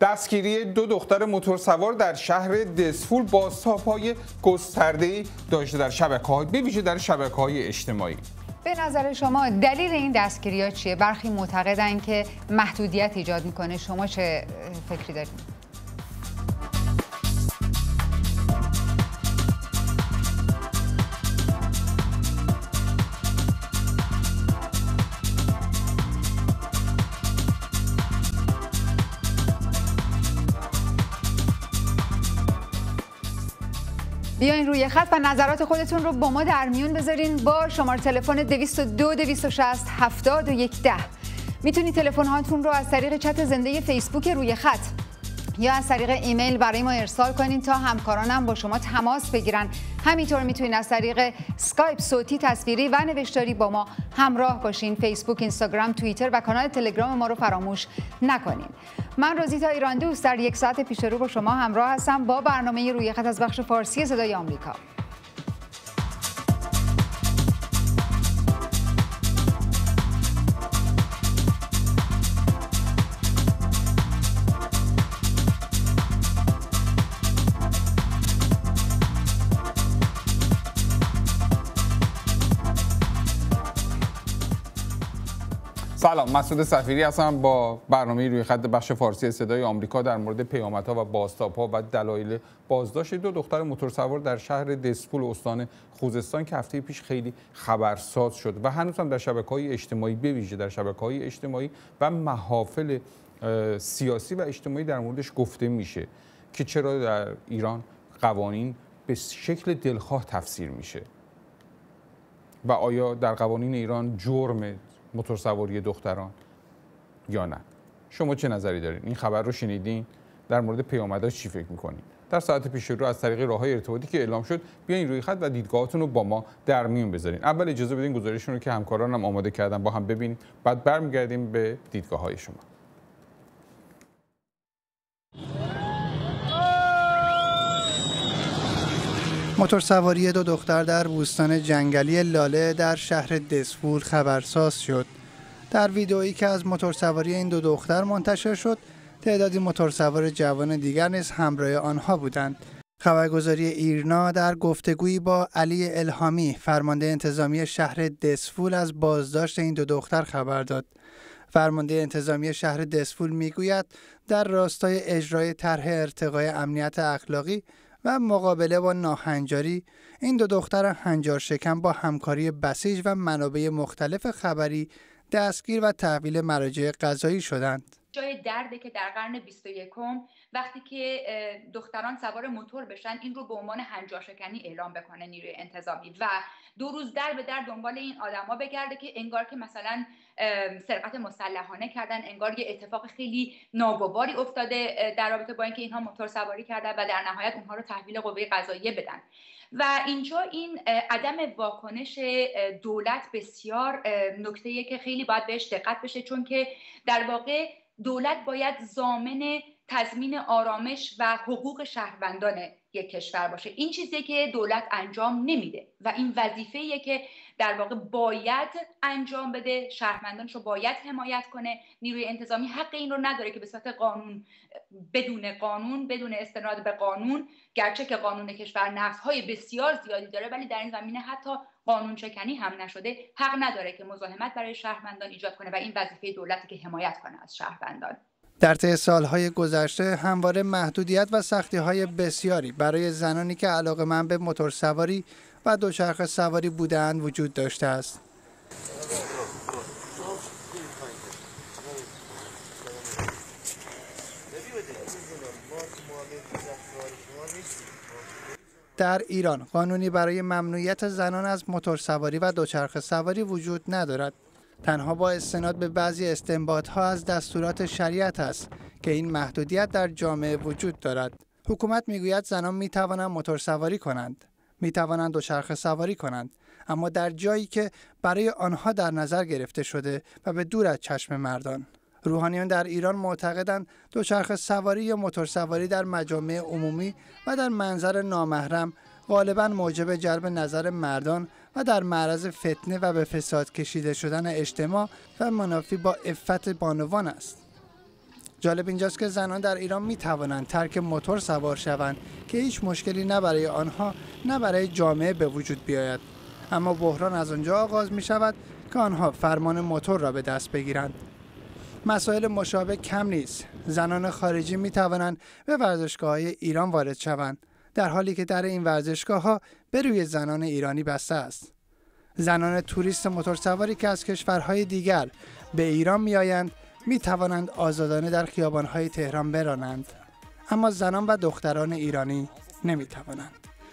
دستگیری دو دختر موتورسوار در شهر دسفول بازتاب‌های گسترده‌ای داشته در شبکه‌های به ویژه در شبکه‌های اجتماعی. به نظر شما دلیل این دستگیری‌ها چیه؟ برخی معتقدن که محدودیت ایجاد میکنه. شما چه فکری دارید؟ بیاین روی خط و نظرات خودتون رو با ما در میون بذارین با شماره تلفن 202 260 7110. میتونید تلفن هاتون رو از طریق چت زنده فیسبوک روی خط یا از طریق ایمیل برای ما ارسال کنین تا همکارانم با شما تماس بگیرن. همینطور میتونید از طریق اسکایپ صوتی، تصویری و نوشتاری با ما همراه باشین. فیسبوک، اینستاگرام، توییتر و کانال تلگرام ما رو فراموش نکنین. من روزیتا ایران دوست در یک ساعت پیش رو با شما همراه هستم با برنامه روی خط از بخش فارسی صدای آمریکا. سلام، مسعود صفیری هستم با برنامه روی خط بخش فارسی صدای آمریکا در مورد پیامدها و بازتاب‌ها و دلایل بازداشت دو دختر موتورسوار در شهر دسفول استان خوزستان که هفته پیش خیلی خبرساز شد و هنوز هم در شبکه‌های اجتماعی به ویژه در شبکه‌های اجتماعی و محافل سیاسی و اجتماعی در موردش گفته میشه که چرا در ایران قوانین به شکل دلخواه تفسیر میشه و آیا در قوانین ایران جرم موتورسواری دختران یا نه. شما چه نظری دارین؟ این خبر رو شنیدین؟ در مورد پیامداش چی فکر می‌کنین؟ در ساعت پیش رو از طریق راه‌های ارتباطی که اعلام شد بیاین روی خط و دیدگاهاتون رو با ما در میون بذارین. اول اجازه بدین گزارشون رو که همکارانم آماده کردن با هم ببینیم، بعد برمیگردیم به دیدگاه‌های شما. موتورسواری دو دختر در بوستان جنگلی لاله در شهر دسفول خبرساز شد. در ویدئویی که از موتورسواری این دو دختر منتشر شد، تعدادی موتورسوار جوان دیگر نیز همراه آنها بودند. خبرگزاری ایرنا در گفتگویی با علی الهامی، فرمانده انتظامی شهر دسفول، از بازداشت این دو دختر خبر داد. فرمانده انتظامی شهر دسفول میگوید در راستای اجرای طرح ارتقای امنیت اخلاقی و مقابله با ناهنجاری، این دو دختر هنجار شکن با همکاری بسیج و منابع مختلف خبری دستگیر و تحویل مراجع قضایی شدند. جای درده که در قرن 21 وقتی که دختران سوار موتور بشن این رو به عنوان هنجارشکنی اعلام بکنه نیروی انتظامی و 2 روز در به در دنبال این آدما بگرده که انگار که مثلا سرقت مسلحانه کردن، انگار یه اتفاق خیلی ناگواری افتاده در رابطه با اینکه اینها موتور سواری کردن و در نهایت اونها رو تحویل قوه قضاییه بدن. و اینجا این عدم واکنش دولت بسیار نکته‌ایه که خیلی باید بهش دقت بشه، چون که در واقع دولت باید ضامن تضمین آرامش و حقوق شهروندان یک کشور باشه. این چیزیه که دولت انجام نمیده و این وظیفه‌ایه که در واقع باید انجام بده، شهروندانش رو باید حمایت کنه. نیروی انتظامی حق این رو نداره که به صورت قانون، بدون استناد به قانون، گرچه که قانون کشور نقض‌های بسیار زیادی داره ولی در این زمینه حتی قانون شکنی هم نشده، حق نداره که مزاحمت برای شهروندان ایجاد کنه و این وظیفه دولتی که حمایت کنه از شهروندان. در طی سالهای گذشته همواره محدودیت و سختی‌های بسیاری برای زنانی که علاقه‌مند به موتورسواری و دوچرخه سواری بودند وجود داشته است. در ایران قانونی برای ممنوعیت زنان از موتورسواری و دوچرخه سواری وجود ندارد. تنها با استناد به بعضی استنباط‌ها از دستورات شریعت است که این محدودیت در جامعه وجود دارد. حکومت میگوید زنان میتوانند موتورسواری کنند، میتوانند دوچرخه سواری کنند، اما در جایی که برای آنها در نظر گرفته شده و به دور از چشم مردان. روحانیان در ایران معتقدند دوچرخه سواری یا موتورسواری در مجامع عمومی و در منظر نامحرم غالباً موجب جلب نظر مردان و در معرض فتنه و به فساد کشیده شدن اجتماع و منافی با عفت بانوان است. جالب اینجاست که زنان در ایران می توانند ترک موتور سوار شوند که هیچ مشکلی نه برای آنها نه برای جامعه به وجود بیاید. اما بحران از آنجا آغاز می شود که آنها فرمان موتور را به دست بگیرند. مسائل مشابه کم نیست. زنان خارجی می توانند به ورزشگاه‌های ایران وارد شوند، در حالی که در این ورزشگاه‌ها به روی زنان ایرانی بسته است. زنان توریست موتورسواری که از کشورهای دیگر به ایران می‌آیند می توانند آزادانه در خیابان‌های تهران برانند، اما زنان و دختران ایرانی نمی توانند.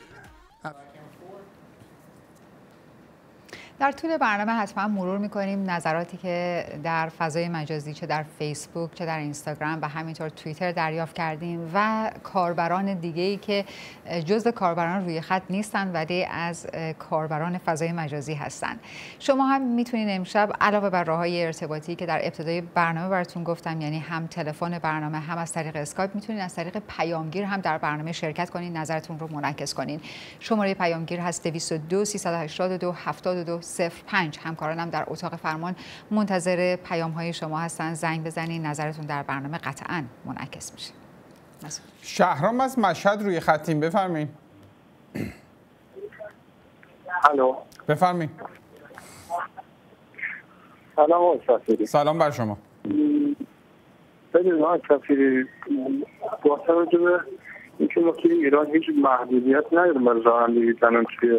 در طول برنامه حتما مرور می‌کنیم نظراتی که در فضای مجازی چه در فیسبوک چه در اینستاگرام و همینطور توییتر دریافت کردیم و کاربران دیگه‌ای که جزو کاربران روی خط نیستن ولی از کاربران فضای مجازی هستن. شما هم میتونید امشب علاوه بر راه‌های ارتباطی که در ابتدای برنامه براتون گفتم، یعنی هم تلفن برنامه هم از طریق اسکایپ، میتونید از طریق پیامگیر هم در برنامه شرکت کنید، نظرتون رو منعکس کنید. شماره پیامگیر هست 202 382 72 05. همکارانم در اتاق فرمان منتظر پیام‌های شما هستن. زنگ بزنید، نظرتون در برنامه قطعاً منعکس میشه. شهرام از مشهد روی خطیم، بفرمایید. الو، بفرمایید. سلام آقای سفیری. سلام بر شما. ببینید آقای سفیری، با توجه به اینکه ما توی ایران هیچ محدودیت نداریم برای رانندگی زنان توی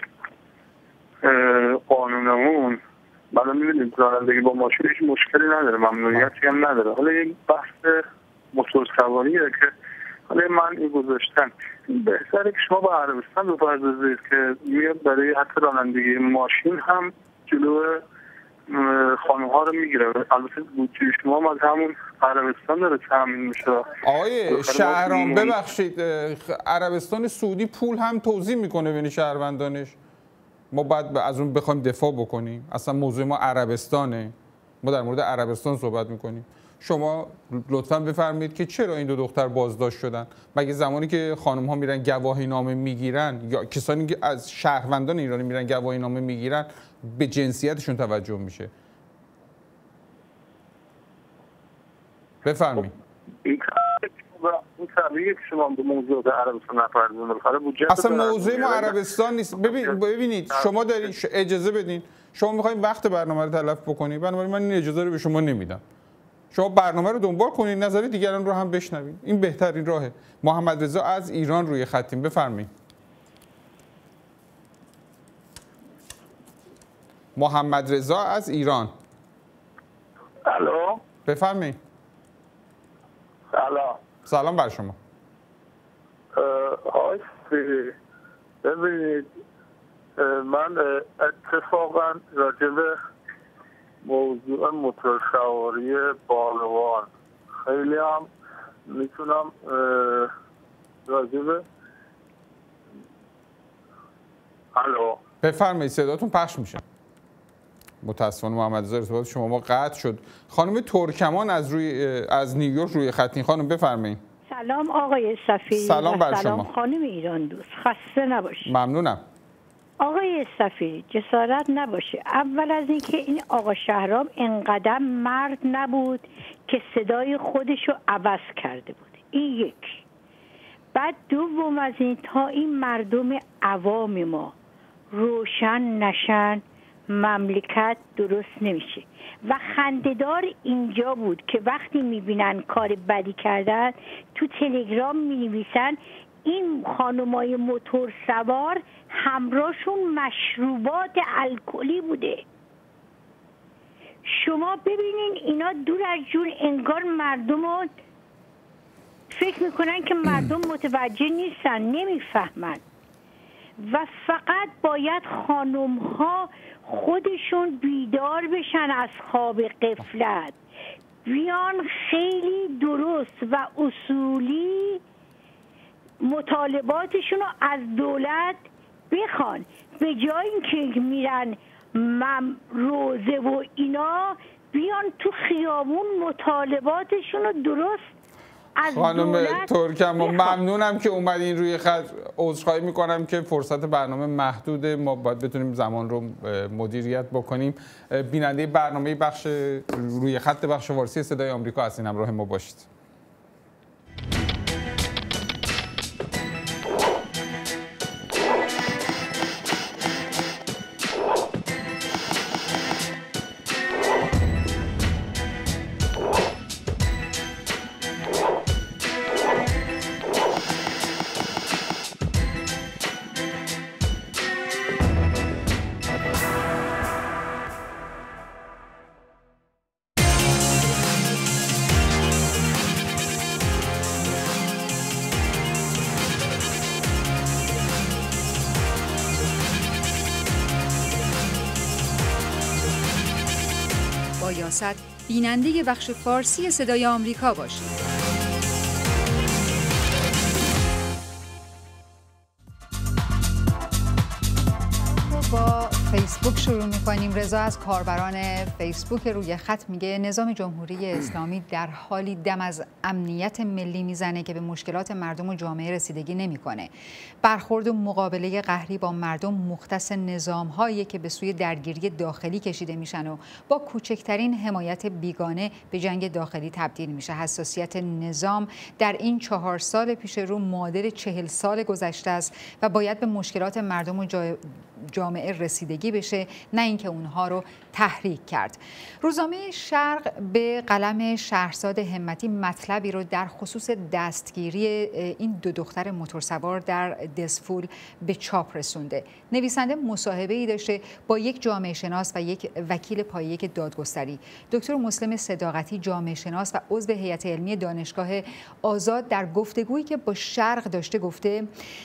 قانونمون، بالا می‌بینید رانندگی با ماشین هیچ مشکلی نداره، ممنوعیتی هم نداره. حالا یک بحث موتور سواریه که حالا من این گذاشتن، بهتره که شما با عربستان بپردازید که میاد برای حتی رانندگی ماشین هم جلو خانم‌ها رو میگیره. البته بودجه شما از همون عربستان داره تامین میشه. آقای شهرام ببخشید، عربستان سعودی پول هم توزیع میکنه بین شهروندانش. ما باید از اون بخوایم دفاع بکنیم؟ اصلا موضوع ما عربستانه، ما در مورد عربستان صحبت میکنیم. شما لطفاً بفرمایید که چرا این دو دختر بازداشت شدن؟ مگه زمانی که خانم ها میرن گواهی نامه میگیرن یا کسانی که از شهروندان ایرانی میرن گواهی نامه میگیرن به جنسیتشون توجه میشه؟ بفرمایید. این طبیعیه که شما به موضوع عربستان نپردازید. اصلا موضوع ما عربستان نیست. ببینید شما دارید، اجازه بدین، شما میخواین وقت برنامه رو تلف بکنید، بنابراین من این اجازه رو به شما نمیدم. شما برنامه رو دنبال کنید، نظر دیگران رو هم بشنوید، این بهترین راهه. محمد رضا از ایران روی خطیم، بفرمایید. محمد رضا از ایران. الو، بفرمایید. سلام. سلام بر شما. آقای سفیری، ببینید من اتفاقا راجع به موضوع موتورسواری بالوان خیلی هم میتونم راجع به الو، بفرمایید، صداتون پخش میشه. متاسفانه محمد رضا ارتباط شما ما قطع شد. خانم ترکمان از نیویورک روی خطین. خانم بفرمایید. سلام آقای صفیری. سلام بر شما. سلام خانم ایران دوست، خسته نباشید. ممنونم. آقای صفیری جسارت نباشه، اول از اینکه این آقا شهرام انقدر مرد نبود که صدای خودشو عوض کرده بود، این یک. بعد دوم از این، تا این مردم عوام ما روشن نشن مملکت درست نمیشه. و خنده‌دار اینجا بود که وقتی میبینن کار بدی کردن تو تلگرام مینویسن این خانمای موتور سوار همراهشون مشروبات الکلی بوده. شما ببینین اینا دور از جون، انگار مردم رو فکر میکنن که مردم متوجه نیستن، نمیفهمن. و فقط باید خانم ها خودشون بیدار بشن از خواب غفلت، بیان خیلی درست و اصولی مطالباتشون رو از دولت بخوان، به جای اینکه میرن روزه و اینا بیان تو خیابون مطالباتشون رو درست خانم ترکم ممنونم که اومدین روی خط. عذرخواهی میکنم که فرصت برنامه محدوده، ما باید بتونیم زمان رو مدیریت بکنیم. بیننده برنامه بخش روی خط بخش فارسی صدای آمریکا هستین، همراه ما باشید. بیننده بخش فارسی صدای آمریکا باشید. با فیسبوک شروع می‌کنیم. رضا از کاربران فیسبوک روی خط میگه نظام جمهوری اسلامی در حالی دم از امنیت ملی میزنه که به مشکلات مردم و جامعه رسیدگی نمی‌کنه. برخورد و مقابله قهری با مردم مختص نظام‌هایی که به سوی درگیری داخلی کشیده میشن و با کوچکترین حمایت بیگانه به جنگ داخلی تبدیل میشه. حساسیت نظام در این 4 سال پیش رو معادل 40 سال گذشته است و باید به مشکلات مردم و جامعه رسیدگی بشه، نه اینکه اونها رو تحریک کرد. روزنامه شرق به قلم شهرزاد همتی مطلبی رو در خصوص دستگیری این 2 دختر موتورسوار در دسفول به چاپ رسونده. نویسنده مصاحبه‌ای داشته با یک جامعه شناس و یک وکیل پایه دادگستری. دکتر مسلم صداقتی، جامعه شناس و عضو هیئت علمی دانشگاه آزاد، در گفتگویی که با شرق داشته گفته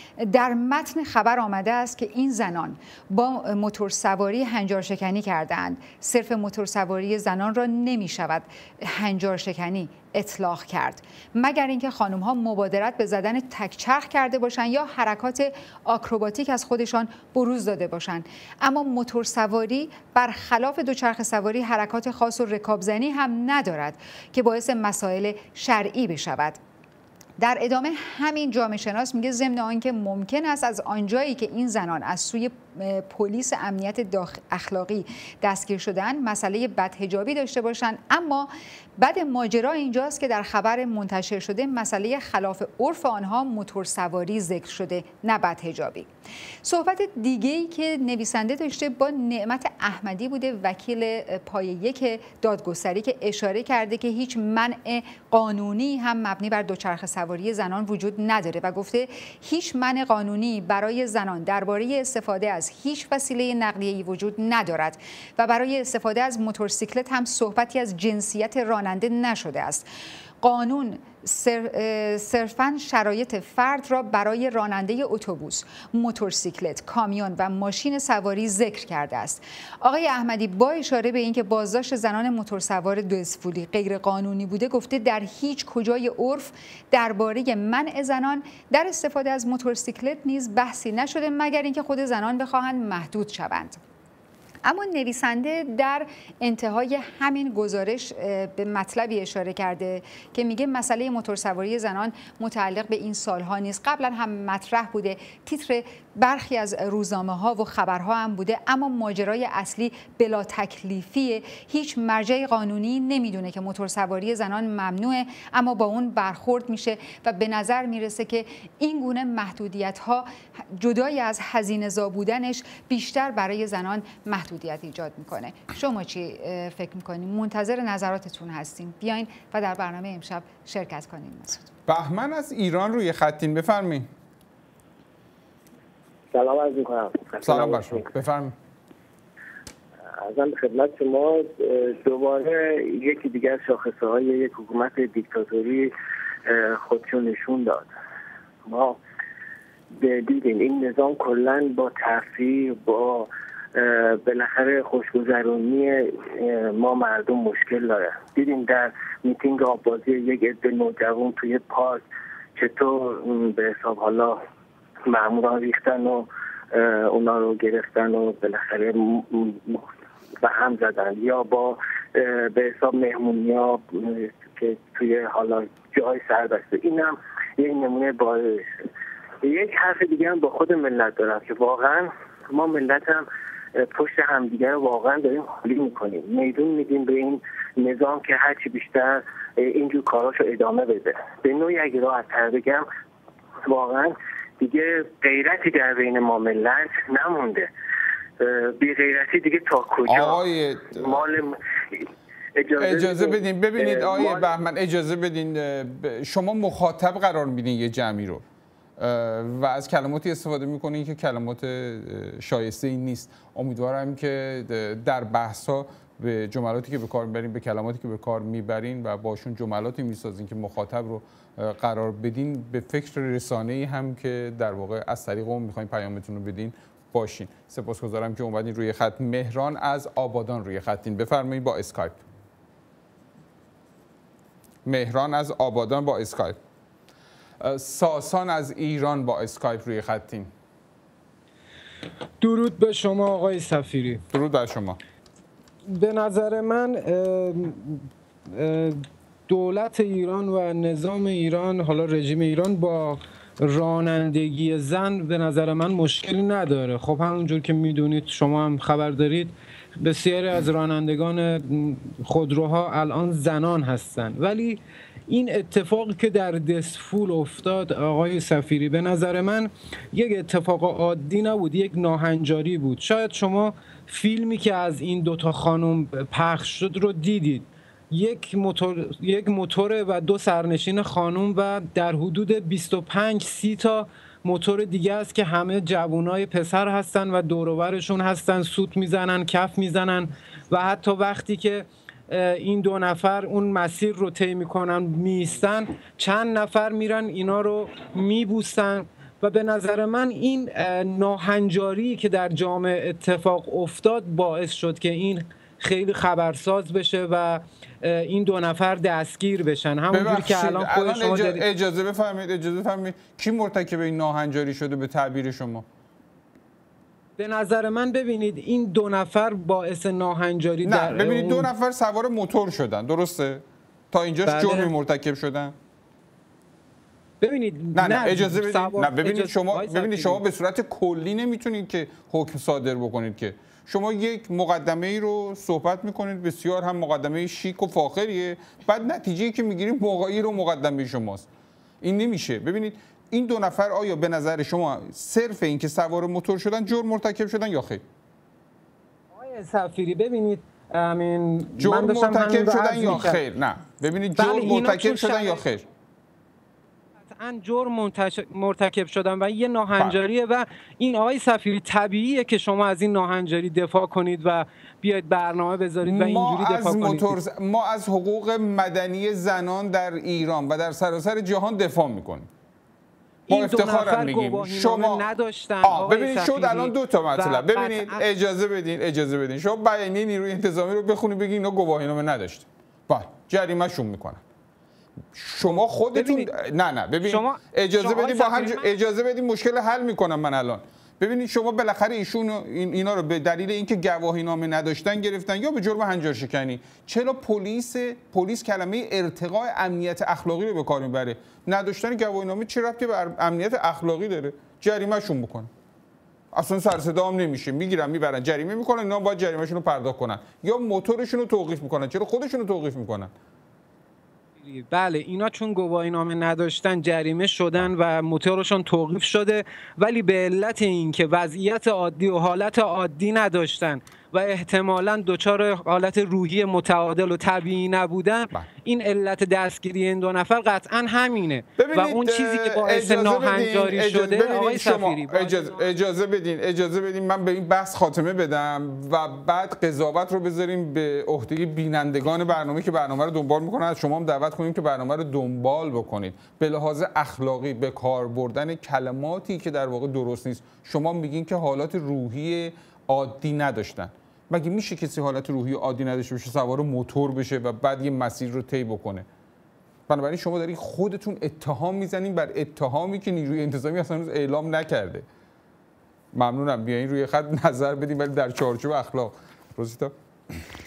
در متن خبر آمده است که این زنان با موتورسواری هنجار شکنی کردند. صرف موتورسواری زنان را نمی شود هنجار شکنی اطلاق کرد، مگر اینکه خانم ها مبادرت به زدن تکچرخ کرده باشند یا حرکات آکروباتیک از خودشان بروز داده باشند. اما موتورسواری برخلاف دوچرخه سواری حرکات خاص و رکابزنی هم ندارد که باعث مسائل شرعی بشود. در ادامه همین جامعه شناس میگه ضمن آنکه ممکن است از آنجایی که این زنان از سوی پلیس امنیت اخلاقی دستگیر شدن مسئله بدحجابی داشته باشند، اما بعد ماجرا اینجاست که در خبر منتشر شده مسئله خلاف عرف آنها موتورسواری ذکر شده، نه بدحجابی. صحبت دیگه‌ای که نویسنده داشته با نعمت احمدی بوده، وکیل پایه 1 دادگستری، که اشاره کرده که هیچ منع قانونی هم مبنی بر دوچرخه سواری زنان وجود نداره و گفته هیچ منع قانونی برای زنان درباره استفاده از هیچ وسیله نقلیه‌ای وجود ندارد و برای استفاده از موتورسیکلت هم صحبتی از جنسیت راننده نشده است. قانون صرفاً شرایط فرد را برای راننده اتوبوس، موتورسیکلت، کامیون و ماشین سواری ذکر کرده است. آقای احمدی با اشاره به اینکه بازداشت زنان موتورسوار دسفولی غیر قانونی بوده گفته در هیچ کجای عرف درباره منع زنان در استفاده از موتورسیکلت نیز بحثی نشده، مگر اینکه خود زنان بخواهند محدود شوند. اما نویسنده در انتهای همین گزارش به مطلبی اشاره کرده که میگه مسئله موتورسواری زنان متعلق به این سالها نیست، قبلا هم مطرح بوده، تیتر برخی از روزنامه‌ها و خبرها هم بوده، اما ماجرای اصلی بلا تکلیفیه. هیچ مرجع قانونی نمیدونه که موتورسواری زنان ممنوعه، اما با اون برخورد میشه و به نظر میرسه که این گونه محدودیت‌ها جدای از هزینه‌زا بودنش بیشتر برای زنان محدودیت ایجاد میکنه. شما چی فکر میکنید؟ منتظر نظراتتون هستیم. بیاین و در برنامه امشب شرکت کنین. مسعود بهمن از ایران روی خطین، بفرمایید. سلام عرض میکنم. سلام بر شما، بفرمایید. ازم خدمت شما، دوباره یکی دیگر از شاخصه‌های یک حکومت دیکتاتوری خودشو نشون داد. ما دیدیم این نظام کلاً با تفریح، با بالاخره خوشگذرونی ما مردم مشکل داره. دیدیم در میتینگ آبازی یک عده نوجوان توی پارک چطور به حساب حالا ماموران ریختن و اونا رو گرفتن و بالاخره به هم زدن، یا با به حساب مهمونی‌ها که توی حالا جاهای سربسته. اینم یک نمونه بارزه. یک حرف دیگه هم با خود ملت دارم که واقعا ما ملت هم پشت همدیگه رو واقعا داریم خالی میکنیم، میدون میدیم به این نظام که هرچی بیشتر اینجور کاراشو ادامه بده. به نوعی اگه راحت‌تر بگم واقعا دیگه غیرتی در بین ما ملت نمونده. بی غیرتی دیگه تا کجا؟ آقای اجازه بدین ببینید آقای بهمن، اجازه بدین، شما مخاطب قرار میدین یه جمعی رو و از کلماتی استفاده میکنین که کلمات شایسته این نیست. امیدوارم که در بحث‌ها به جملاتی که به کار میبرین، به کلماتی که به کار میبرین و باشون جملاتی میسازین که مخاطب رو قرار بدین، به فکر رسانه‌ای هم که در واقع از طریق اون میخواین پیامتون رو بدین باشین. سپاسگزارم که اومدین روی خط. مهران از آبادان روی خطین، بفرمایید با اسکایپ. مهران از آبادان با اسکایپ. ساسان از ایران با اسکایپ روی خطین. درود به شما آقای سفیری. درود بر شما. به نظر من دولت ایران و نظام ایران، حالا رژیم ایران، با رانندگی زن به نظر من مشکلی نداره. خب همونجور که میدونید، شما هم خبر دارید، بسیاری از رانندگان خودروها الان زنان هستند. ولی این اتفاقی که در دسفول افتاد آقای سفیری به نظر من یک اتفاق عادی نبود، یک ناهنجاری بود. شاید شما فیلمی که از این دوتا خانم پخش شد رو دیدید. یک موتور و 2 سرنشین خانم و در حدود 25-30 تا موتور دیگه است که همه جوانای پسر هستن و دور و برشون هستن، سوت میزنن، کف میزنن و حتی وقتی که این 2 نفر اون مسیر رو طی میکنن میستن، چند نفر میرن اینا رو میبوسن. و به نظر من این ناهنجاری که در جامعه اتفاق افتاد باعث شد که این خیلی خبرساز بشه و این 2 نفر دستگیر بشن. همونجوری که الان خود شما اجازه بفرمایید کی مرتکب این ناهنجاری شده به تعبیر شما؟ به نظر من ببینید این 2 نفر باعث ناهنجاری ببینید 2 نفر سوار موتور شدن، درسته؟ تا اینجاش جرمی مرتکب شدن؟ ببینید اجازه بدید. ببینید شما به صورت کلی نمیتونید که حکم صادر بکنید که شما یک مقدمه ای رو صحبت میکنید، بسیار هم مقدمه شیک و فاخریه، بعد نتیجه‌ای که میگیریم مغایر و مقدمه شماست. این نمیشه. ببینید این 2 نفر آیا به نظر شما صرف این که سوار موتور شدن جرم مرتکب شدن یا خیر؟ آقای سفیری ببینید جرم مرتکب شدن یا خیر؟ نه ببینید جرم مرتکب شدن یا خیر؟ قطعاً جرم مرتکب شدن و یه ناهنجاریه و این آقای سفیری طبیعیه که شما از این ناهنجاری دفاع کنید و بیاید برنامه بذارید و اینجوری دفاع کنید. ما از حقوق مدنی زنان در ایران و در سراسر جهان دفاع میکنیم. ما افتخارم میگیم. شما نداشتن. ببینید شد الان 2 تا مطلب. ببینید اجازه بدین شما بیانیه نیروی انتظامی رو بخونید بگید اینا گواهینامه نداشتن. بعد جریمه شون میکنن. شما خودتون نه ببین شما اجازه بدید با هم اجازه بدید مشکل حل میکنم من الان. ببینید شما بالاخره ایشون اینا رو به دلیل اینکه گواهینامه نداشتن گرفتن یا به جرم هنجارشکنی. چرا پلیس کلمه ارتقاء امنیت اخلاقی رو به کار میبره؟ نداشتن گواهینامه چه ربطی به امنیت اخلاقی داره؟ جریمه شون بکنن. اصلا سر صدا هم نمیشه، میگیرن میبرن جریمه میکنن، اینا باید جریمه‌شون رو پرداخت کنن یا موتورشون رو توقیف میکنن. چرا خودشون رو توقیف میکنن؟ بله اینا چون گواهینامه نداشتن جریمه شدن و موتورشون توقیف شده، ولی به علت اینکه وضعیت عادی و حالت عادی نداشتن و احتمالاً دچار حالت روحی متعادل و طبیعی نبودن، این علت دستگیری این 2 نفر قطعاً همینه. و اون چیزی که باعث ناهنجاری شده آقای سفیری اجازه بدین من به این بحث خاتمه بدم و بعد قضاوت رو بذاریم به عهده بینندگان برنامه که برنامه رو دنبال میکنن. از شما هم دعوت کنیم که برنامه رو دنبال بکنید. به لحاظ اخلاقی به کار بردن کلماتی که در واقع درست نیست، شما میگین که حالات روحی عادی نداشتن. مگه میشه کسی حالت روحی عادی نداشته باشه، سوار موتور بشه و بعد یه مسیر رو طی بکنه؟ بنابراین شما دارین خودتون اتهام میزنین بر اتهامی که نیروی انتظامی اصلا هنوز اعلام نکرده. ممنونم، بیاین روی خط نظر بدین ولی در چارچوب اخلاق. روزیتا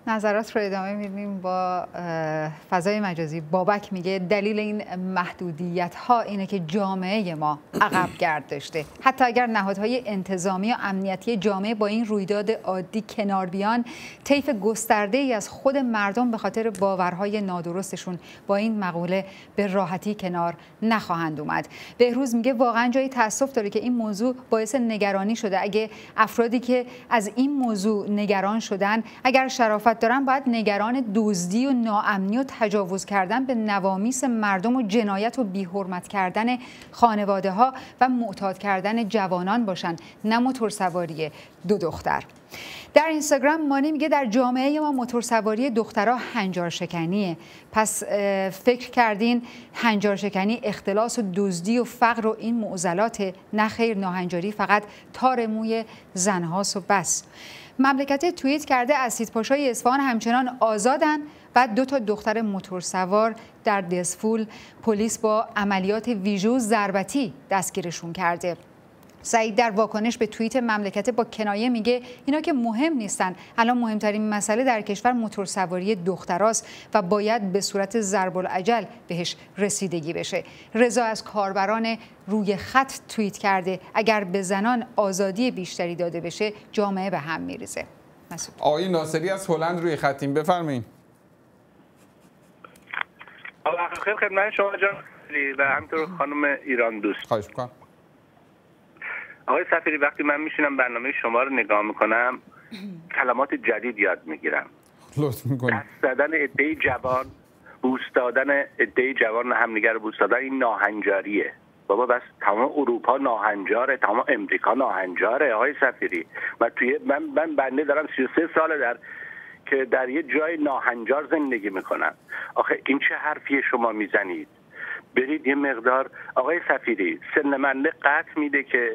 نظرات رو ادامه میدیم با فضای مجازی. بابک میگه دلیل این محدودیت ها اینه که جامعه ما عقب گرد داشته. حتی اگر نهادهای انتظامی و امنیتی جامعه با این رویداد عادی کنار بیان، طیف گسترده ای از خود مردم به خاطر باورهای نادرستشون با این مقوله به راحتی کنار نخواهند اومد. بهروز میگه واقعا جای تأسف داره که این موضوع باعث نگرانی شده. اگه افرادی که از این موضوع نگران شدن اگر شرافت دارن، باید نگران دزدی و ناامنی و تجاوز کردن به نوامیس مردم و جنایت و بی‌حرمت کردن خانواده ها و معتاد کردن جوانان باشن، نه موتورسواری 2 دختر. در اینستاگرام مانی میگه در جامعه ما موتورسواری دخترها هنجار شکنیه. پس فکر کردین هنجار شکنی اختلاس و دزدی و فقر و این معضلات؟ نه خیر، ناهنجاری فقط تار موی زنهاست و بس. مملکت توییت کرده اسیدپاشای اصفهان همچنان آزادن و 2 دختر موتورسوار در دسفول پلیس با عملیات ویژو ضربتی دستگیرشون کرده. سعید در واکنش به توییت مملکت با کنایه میگه اینا که مهم نیستن، الان مهمترین مسئله در کشور موتورسواری دختراست و باید به صورت ضرب العجل بهش رسیدگی بشه. رضا از کاربران روی خط توییت کرده اگر به زنان آزادی بیشتری داده بشه جامعه به هم میریزه. مسعود. آقای ناصری از هلند روی خطیم، بفرمایید. خیلی خدمت شما جان و همینطور خانم ایران دوست. خواهش می‌کنم. آقای سفیری، وقتی من میشینم برنامه شما رو نگاه میکنم کلمات جدید یاد میگیرم. لطف میکنم. دست زدن عده‌ای جوان، بوس دادن عده‌ای جوان همدیگر رو بوس دادن، این ناهنجاریه. بابا بس تمام اروپا ناهنجاره، تمام امریکا ناهنجاره. آقای سفیری من بنده دارم 33 ساله که در یه جای ناهنجار زندگی میکنم. آخه این چه حرفیه شما میزنید؟ برید یه مقدار. آقای سفیری، سن من قطع میده که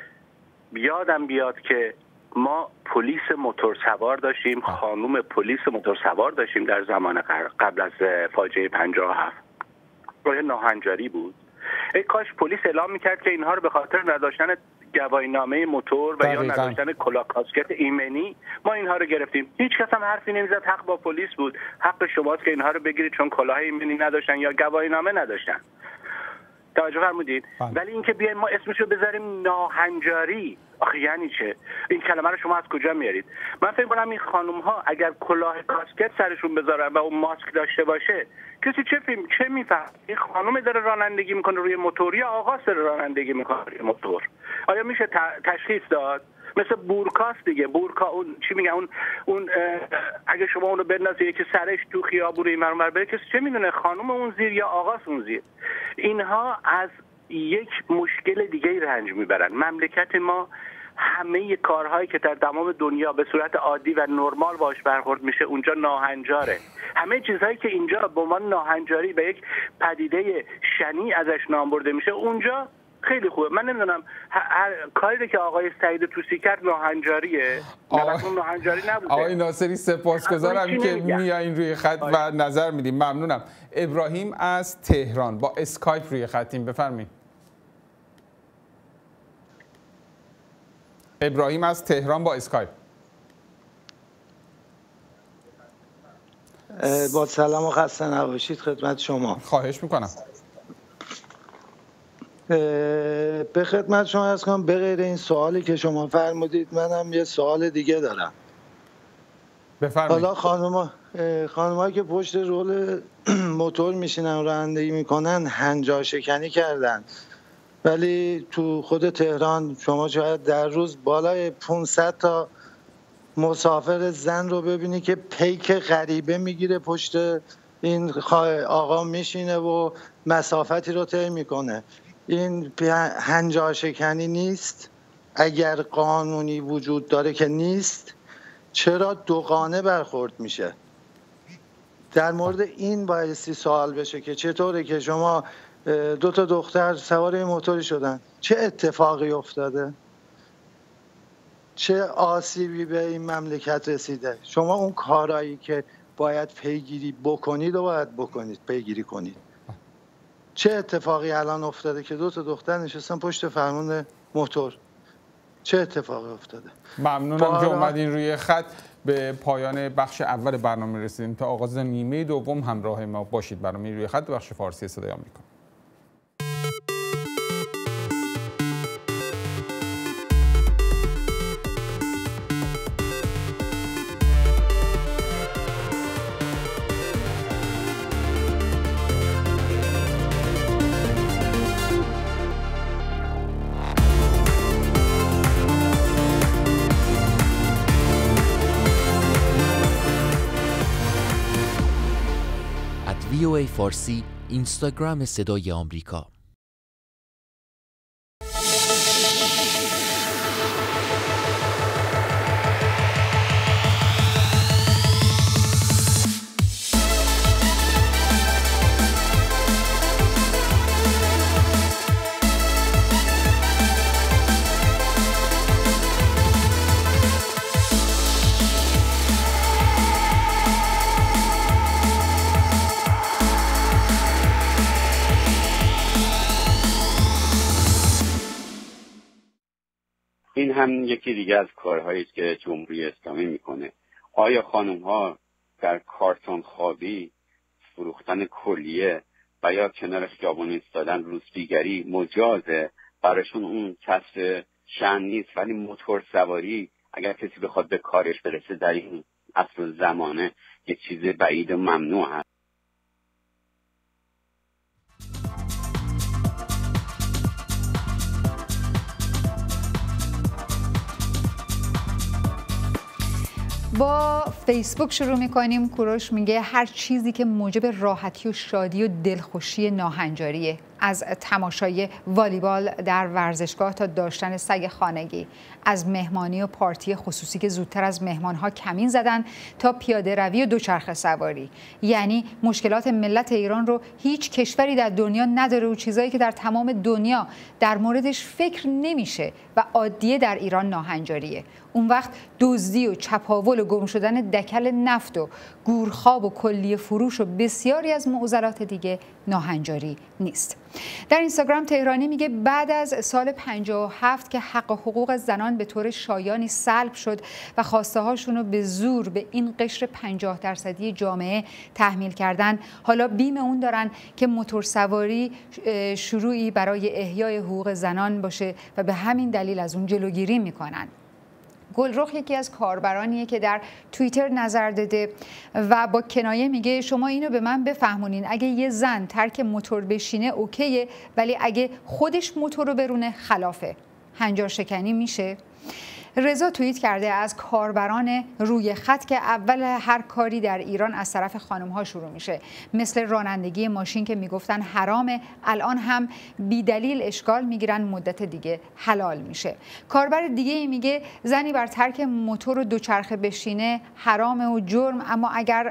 یادم بیاد که ما پلیس موتورسوار داشتیم، خانوم پلیس موتورسوار داشتیم در زمان قبل از فاجعه 57. راه ناهنجاری بود. ای کاش پلیس اعلام میکرد که اینها رو به خاطر نداشتن گواهینامه موتور و یا نداشتن کلاه کاسکت ایمنی ما اینها رو گرفتیم. هیچ کس هم حرفی نمیزد. حق با پلیس بود. حق شماست که اینها رو بگیرید چون کلاه ایمنی نداشتن یا گواهینامه نداشتن. توجه فرمودید؟ ولی اینکه بیایم ما اسمشو بذاریم ناهنجاری، آخه یعنی چه؟ این کلمه رو شما از کجا میارید؟ من فکر کنم این خانم ها اگر کلاه کاسکت سرشون بذارن و اون ماسک داشته باشه، کسی چه میفهمه؟ این خانم داره رانندگی میکنه روی موتور یا آقا داره رانندگی میکنه روی موتور؟ آیا میشه تشخیص داد؟ مثل بورکاست دیگه. بورکا اون چی میگن، اون اگه شما اونو بندازی که سرش تو خیابون این ور بره، کسی چه میدونه خانم اون زیر یا آقاست اون زیر؟ اینها از یک مشکل دیگه رنج میبرن. مملکت ما همه کارهایی که در تمام دنیا به صورت عادی و نرمال باش برخورد میشه اونجا ناهنجاره. همه چیزهایی که اینجا به عنوان ناهنجاری به یک پدیده شنیع ازش نام برده میشه اونجا خیلی خوبه. من نمیدونم هر کاری که آقای سعید توسی کرد ناهنجاریه. اون ناهنجاری نبوده. آقای ناصری سپاسگزارم که میایین روی خط و نظر میدیم. ممنونم. ابراهیم از تهران با اسکایپ روی خطیم، بفرمایید. ابراهیم از تهران با اسکایپ. با سلام و خسته نباشید خدمت شما. خواهش میکنم. به خدمت شما عرض کنم به غیر این سوالی که شما فرمودید منم یه سوال دیگه دارم. بفرمایید. حالا خانم‌هایی که پشت رول موتور میشینن رانندگی میکنن هنجار شکنی کردن، ولی تو خود تهران شما شاید در روز بالای 500 تا مسافر زن رو ببینی که پیک غریبه میگیره پشت این آقا میشینه و مسافتی رو طی میکنه. این هنجار شکنی نیست؟ اگر قانونی وجود داره که نیست، چرا دوگانه برخورد میشه؟ در مورد این بایستی سوال بشه که چطوره که شما 2 دختر سوار موتوری شدن، چه اتفاقی افتاده؟ چه آسیبی به این مملکت رسیده؟ شما اون کارهایی که باید پیگیری بکنید و باید بکنید، پیگیری کنید. چه اتفاقی الان افتاده که 2 دختر نشستن پشت فرمون موتور؟ چه اتفاقی افتاده؟ ممنونم که اومدین روی خط. به پایان بخش اول برنامه رسیدیم. تا آغاز نیمه دوم همراه ما باشید. برنامه روی خط بخش فارسی صدای آمریکا. VOA فارسی اینستاگرام صدای آمریکا. این هم یکی دیگه از کارهایی است که جمهوری اسلامی میکنه. آیا خانم‌ها در کارتون خوابی، فروختن کلیه و یا کنار خیابون ایستادن روسپیگری مجازه؟ براشون اون کسب شأن نیست، ولی موتور سواری اگر کسی بخواد به کارش برسه در این عصر و زمانه یک چیز بعید و ممنوع هست. با فیسبوک شروع میکنیم. کوروش میگه هر چیزی که موجب راحتی و شادی و دلخوشی ناهنجاریه، از تماشای والیبال در ورزشگاه تا داشتن سگ خانگی، از مهمانی و پارتی خصوصی که زودتر از مهمانها کمین زدن تا پیاده روی و دوچرخه سواری. یعنی مشکلات ملت ایران رو هیچ کشوری در دنیا نداره و چیزایی که در تمام دنیا در موردش فکر نمیشه و عادیه در ایران ناهنجاریه. اون وقت دزدی و چپاول و گم شدن دکل نفت و گورخواب و کلیه فروش و بسیاری از معضلات دیگه ناهنجاری نیست. در اینستاگرام تهرانی میگه بعد از سال 57 که حق و حقوق زنان به طور شایانی سلب شد و خواسته هاشون رو به زور به این قشر 50% جامعه تحمیل کردن، حالا بیم اون دارن که موتورسواری شروعی برای احیای حقوق زنان باشه و به همین دلیل از اون جلوگیری میکنن. گلرخ یکی از کاربرانیه که در توییتر نظر داده و با کنایه میگه شما اینو به من بفهمونین، اگه یه زن ترک موتور بشینه اوکیه، ولی اگه خودش موتور رو برونه خلافه. هنجار شکنی میشه؟ رضا توییت کرده از کاربران روی خط که اول هر کاری در ایران از طرف خانم‌ها شروع میشه، مثل رانندگی ماشین که میگفتن حرامه، الان هم بی دلیل اشکال میگیرن، مدت دیگه حلال میشه. کاربر دیگه میگه زنی بر ترک موتور و دوچرخه بشینه حرامه و جرم، اما اگر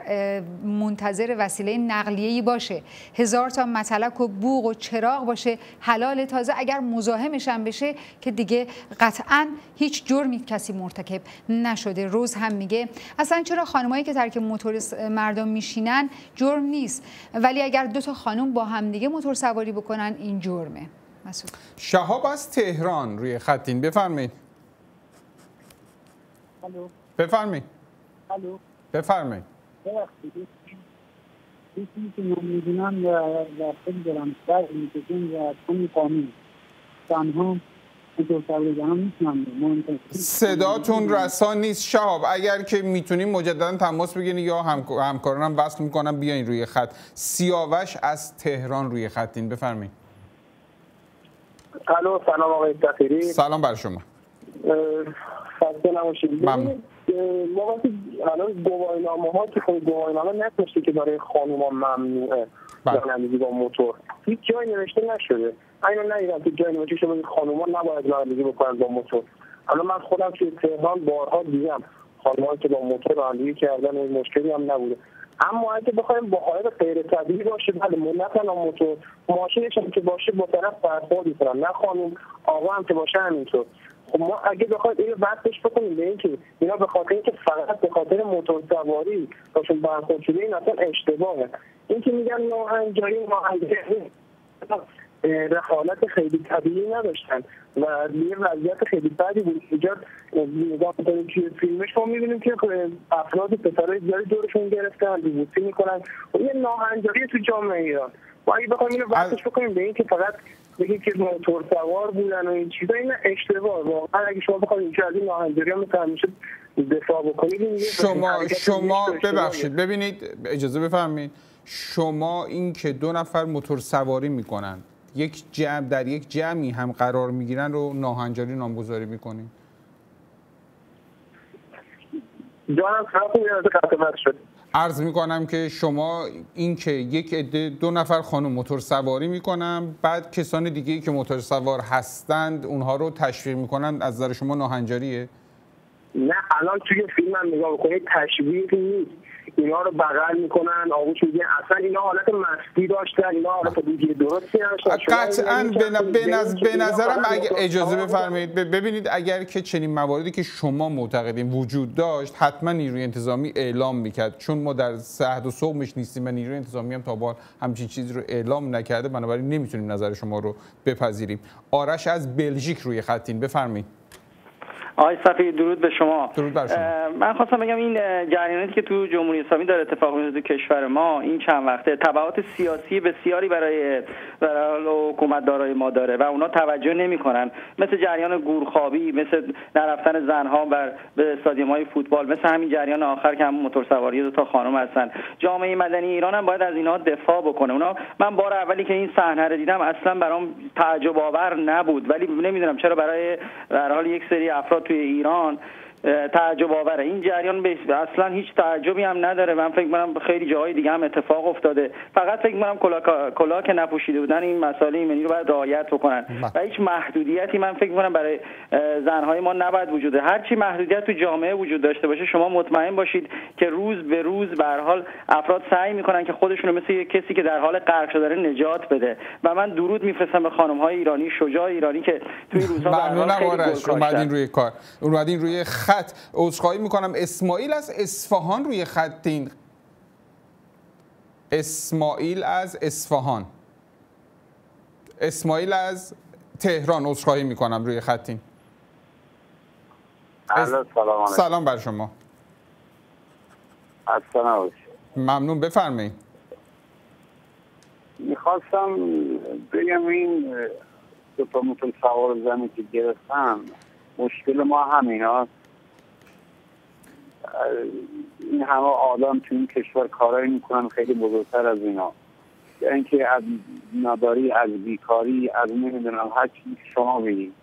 منتظر وسیله نقلیه‌ای باشه، 1000 تا متلک و بوق و چراغ باشه حلال. تازه اگر مزاحمش هم بشه که دیگه قطعاً هیچ جرم کسی مرتکب نشده. روز هم میگه اصلا چرا خانمایی که ترک موتور مردم میشینن جرم نیست، ولی اگر 2 تا خانم با هم دیگه موتور سواری بکنن این جرمه. مسعود شهاب از تهران روی خطین، بفرمایید. الو بفرمایید. الو بفرمایید. چیزی که من میدونم و خیلی دارم سر میکشیم و کنی قانون تنها صداتون رسا نیست شهاب. اگر که میتونیم مجددا تماس بگیرین یا همکارانم وصل میکنم بیاین روی خط. سیاوش از تهران روی خطین، بفرمایید. الو، سلام آقای سفیری. سلام بر شما. خسته نباشید. ممنون. ما وقتی الان گواهینامه ها که خود گواهینامه نتوشته که برای خانوما ممنوعه رانندگی با موتور، هیچ جایی نوشته نشده. اینو ندیدم که جایی نوشته شده خانوما نباید رانندگی بکنن با موتور. الان من خودم توی تهران بارها دیدم خانم‌ها که با موتور رانندگی کردن و مشکلی هم نبوده. اما اگه بخوایم با حالت غیر طبیعی باشه، بله ملت هم موتور ماشینش هم که باشه با طرف برخورد می‌کنن، نه خانم آقا هم که باشه همینطور. خب ما اگه بخوایم اینو بحثش بکنیم به اینکه اینا به خاطر اینکه فقط به خاطر موتور سواری باشون برخورد شده، این اصلا اشتباهه. این که میگن ناهنجاری رحالت خیلی طبیعی نداشتن و یه وضعیت خیلی بدی بود. اینجا نگاه می‌کنیم که فیلمش ما می‌بینیم که افراد پسرای زیادی دورشون گرفتن، لیموسی می‌کنن و یه ناهنجاری تو جامعه ایران. ما اگه بخوایم اینو وقتش بکنیم به این که فقط بگیم که موتور سوار بودن و این چیزا، این اشتباه. واقعا اگه شما بخواید اینجا از این ناهنجاری‌ها مثلا میشه دفاع بکنید، شما ببخشید ببینید اجازه بفرمایید، شما این که 2 نفر موتور سواری میکنن یک جمع در یک جمعی هم قرار میگیرن رو ناهنجاری نامگذاری میکنین؟ جانم خطابت شد. عرض میکنم که شما این که یک عده 2 نفر خانم موتور سواری میکنن، بعد کسان دیگه‌ای که موتور سوار هستند اونها رو تشویق میکنن، از نظر شما ناهنجاریه؟ نه الان توی فیلم هم نگاه بکنید تشویق نیست، اینا رو بغل میکنن، آغوش میگن، اصلا اینا حالت مستی داشتن، اینا حالت دیگه درستی نداشتن. قطعاً به نظرم اگه اجازه بفرمایید ببینید، اگر که چنین مواردی که شما معتقدین وجود داشت حتما نیروی انتظامی اعلام میکرد، چون ما در سحد و صومش نیستیم و نیروی انتظامی هم تا به حال همچین چیزی رو اعلام نکرده، بنابراین نمیتونیم نظر شما رو بپذیریم. آرش از بلژیک روی خطین، بفرمایید. آقای صفی درود به شما. درود بر شما. من خواستم بگم این جریاناتی که تو جمهوری اسلامی داره اتفاق میفته تو کشور ما این چند وقته تبعات سیاسی بسیاری برای حکومتدارای ما داره و اونا توجه نمیکنن، مثل جریان گورخوابی، مثل نرفتن زنها به استادیوم‌های فوتبال، مثل همین جریان آخر که هم موتور سواری 2 تا خانم هستن. جامعه مدنی ایران هم باید از اینا دفاع بکنه. اونا من بار اولی که این صحنه رو دیدم اصلا برام تعجب آور نبود، ولی نمیدونم چرا برای به هر حال یک سری افراد توی ایران تعجب آوره. این جریان اصلا هیچ تعجبی هم نداره. من فکر می‌کنم خیلی جاهای دیگه هم اتفاق افتاده، فقط فکر می‌کنم کلاه که نپوشیده بودن این مسائل ایمنی رو باید رعایت بکنن و هیچ محدودیتی من فکر می‌کنم برای زن‌های ما نباید وجود داشته. هر چی محدودیت تو جامعه وجود داشته باشه شما مطمئن باشید که روز به روز به هر حال افراد سعی می‌کنن که خودشون رو مثل یک کسی که در حال غرق شده داره نجات بده و من درود می‌فرستم به خانم‌های ایرانی، شجاع ایرانی که توی روزها به هر حال خیلی اومدین روی کار، اومدین روی خط. عذرخواهی میکنم، اسماعیل از اصفهان روی خطین. اسماعیل از اصفهان. اسماعیل از تهران، عذرخواهی میکنم، روی خطین. سلام بر شما. السلام. ممنون، بفرمایید. میخواستم بگم این 2 تا موتور سوار زنی که گرفتن مشکل ما همین هست. این همه آدم تو این کشور کارایی میکنن خیلی بزرگتر از اینا، یعنی اینکه از نداری، از بیکاری، از نمیدونم هر چی شما بگید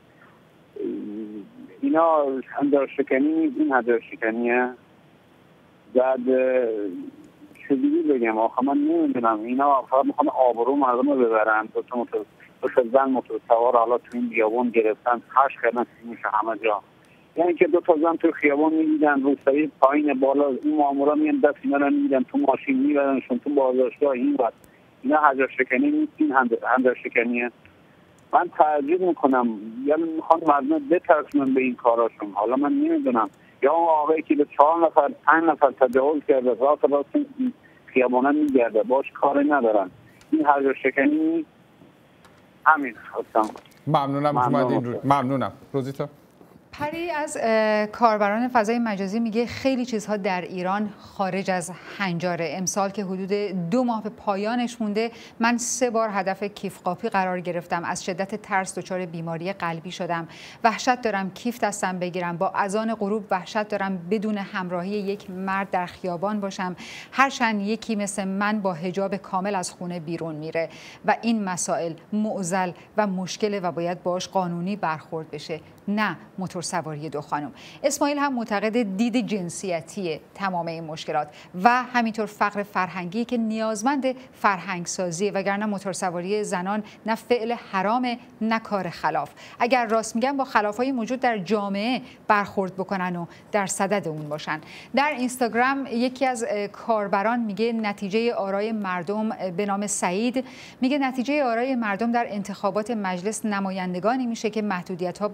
اینا هنجارشکنی نیست. این هنجارشکنیه. بعد چجوری بگم آخه من نمیدونم، اینا فقط میخوان آبرو مردم رو ببرن. دو زن موتور سوار حالا تو این بیابون گرفتن، پخش کردن میشه همه جا، یعنی که 2 تا زن تو خیابان میدیدن روستایی پایین بالا این مامورا میان دست اینا رو میدیدن تو ماشین میبرنشون تو بازداشتگاه. این وقت اینا هنجارشکنی نیست، این هنجارشکنیه. من تعجب میکنم، یعنی میخوان مردم بترسونن به این کاراشون. حالا من نمیدونم، یا اون آقایی که به 4 نفر 5 نفر تجاوز کرده راست خیابانا میگرده باش کاری ندارن، این هنجارشکنی نیست. همین خواستم. ممنونم. روزیتا. پری از کاربران فضای مجازی میگه خیلی چیزها در ایران خارج از هنجاره. امسال که حدود 2 ماه به پایانش مونده من 3 بار هدف کیف قاپی قرار گرفتم. از شدت ترس دچار بیماری قلبی شدم. وحشت دارم کیف دستم بگیرم. با اذان غروب وحشت دارم بدون همراهی یک مرد در خیابان باشم. هرچند یکی مثل من با حجاب کامل از خونه بیرون میره و این مسائل معضل و مشکله و باید باش قانونی برخورد بشه، نه موتور سواری 2 خانم. اسماعیل هم معتقد دید جنسیتی تمام این مشکلات و همینطور فقر فرهنگی که نیازمند فرهنگ سازی، وگرنه موتور سواری زنان نه فعل حرام نه کار خلاف. اگر راست میگن با خلافهای موجود در جامعه برخورد بکنن و در صدد اون باشن. در اینستاگرام یکی از کاربران میگه نتیجه آرای مردم به نام سعید میگه نتیجه آرای مردم در انتخابات مجلس نمایندگانی میشه که محدودیت‌ها برای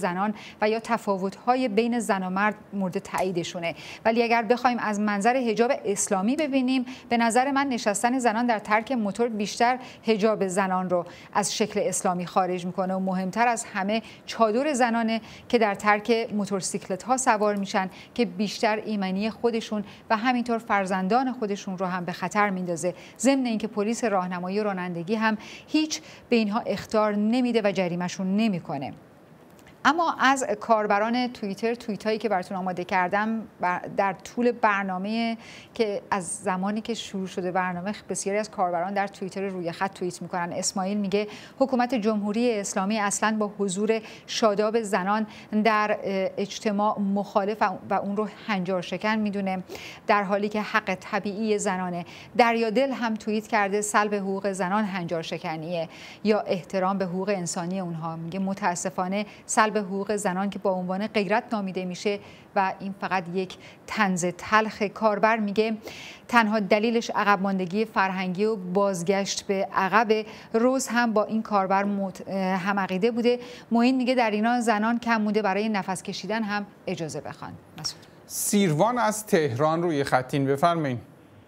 زنان و یا تفاوت‌های بین زن و مرد مورد تاییدشونه. ولی اگر بخوایم از منظر حجاب اسلامی ببینیم، به نظر من نشستن زنان در ترک موتور بیشتر حجاب زنان رو از شکل اسلامی خارج میکنه و مهمتر از همه چادر زنانه که در ترک موتورسیکلت ها سوار میشن که بیشتر ایمنی خودشون و همینطور فرزندان خودشون رو هم به خطر میندازه. ضمن اینکه پلیس راهنمایی و رانندگی هم هیچ به اینها اخطار نمیده و جریمهشون نمیکنه. اما از کاربران توییتر توییت هایی که براتون آماده کردم در طول برنامه که از زمانی که شروع شده برنامه، بسیاری از کاربران در توییتر روی خط توییت میکنن. اسماعیل میگه حکومت جمهوری اسلامی اصلا با حضور شاداب زنان در اجتماع مخالف و اون رو هنجار شکن میدونه، در حالی که حق طبیعی زنانه. دریادل هم توییت کرده سلب حقوق زنان هنجار شکنیه یا احترام به حقوق انسانی اونها. میگه متاسفانه سلب حقوق زنان که با عنوان غیرت نامیده میشه و این فقط یک طنز تلخ. کاربر میگه تنها دلیلش عقب ماندگی فرهنگی و بازگشت به عقب. روز هم با این کاربر هم عقیده بوده. معین میگه در ایران زنان کم مونده برای نفس کشیدن هم اجازه بخوان. مسعود سیروان از تهران روی خطین، بفرمایید.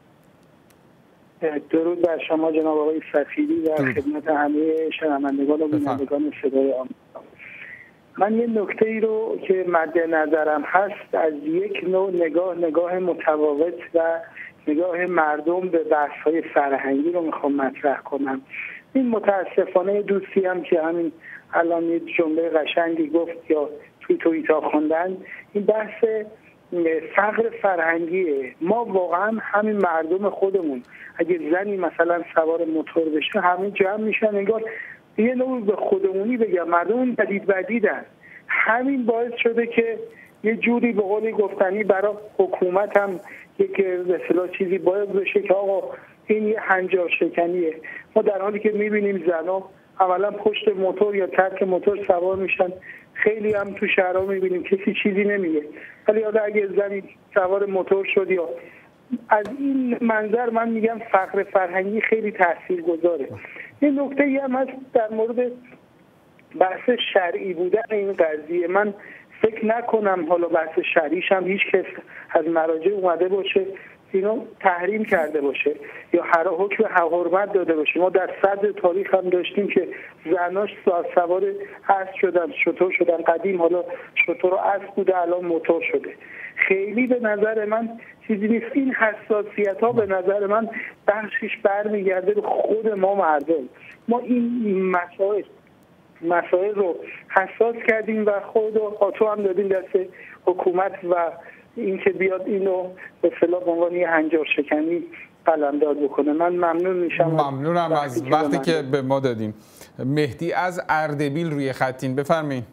درود بر شما جناب آقای سفیری و خدمت همه شنوندگان و بینندگان صدای آمریکا. من یه نکته ای رو که مد نظرم هست از یک نوع نگاه متفاوت و نگاه مردم به بحث‌های فرهنگی رو میخوام مطرح کنم. این متاسفانه دوستی هم که همین الان یه جمله قشنگی گفت یا توی توییتا خوندن، این بحث فقر فرهنگیه. ما واقعا همین مردم خودمون اگه زنی مثلا سوار موتور بشه همه جمع میشن، انگار یه نوع به خودمونی بگم مردم بدیدن. همین باعث شده که یه جوری به قول گفتنی برای حکومت هم یک به اصطلاح چیزی باید بشه که آقا این یه هنجار شکنیه. ما در حالی که میبینیم زنا اولا پشت موتور یا ترک موتور سوار میشن، خیلی هم تو شهرها میبینیم کسی چیزی نمیگه، ولی حالا اگه زنی سوار موتور شد یا از این منظر من میگم فقر فرهنگی خیلی تاثیرگذاره. یه نکته ای هم هست در مورد بحث شرعی بودن این قضیه. من فکر نکنم حالا بحث شرعیش هم هیچ کس از مراجع اومده باشه اینو تحریم کرده باشه یا حکم حرمت داده باشه. ما در صدر تاریخ هم داشتیم که زناش سوار اسب شدن، شتر شدن. قدیم حالا شتر و اسب بوده، الان موتور شده. خیلی به نظر من چیزی نیست. این حساسیت ها به نظر من بخشش برمیگرده به خود ما مردم. ما این مسائل رو حساس کردیم و خود و آتو هم دادیم دست حکومت و اینکه بیاد اینو به اصطلاح به عنوان یه هنجار شکنی قلمداد بکنه. من ممنون میشم. ممنونم از وقتی که به ما دادیم. مهدی از اردبیل روی خطین، بفرمایید.